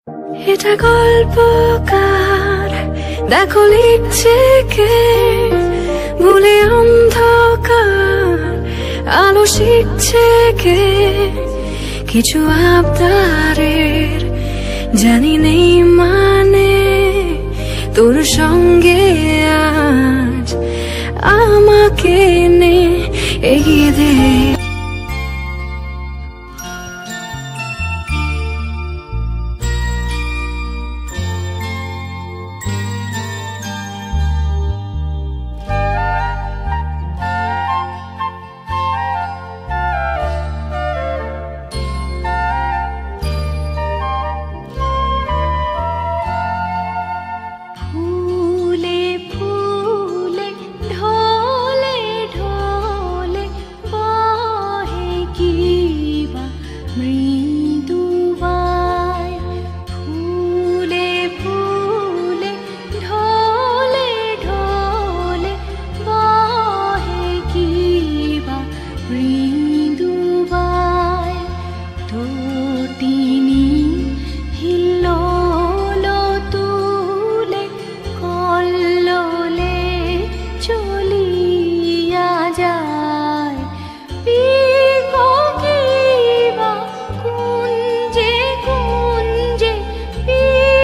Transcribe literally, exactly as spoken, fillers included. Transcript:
এটা গল্পকার, দেখো লিখছে কে, ভুলে অন্ধকার আলো শিখছে কে। কিছু আবদারের জানি নেই মানে, তোর সঙ্গে আজ আমাকে নে এগিয়ে দে।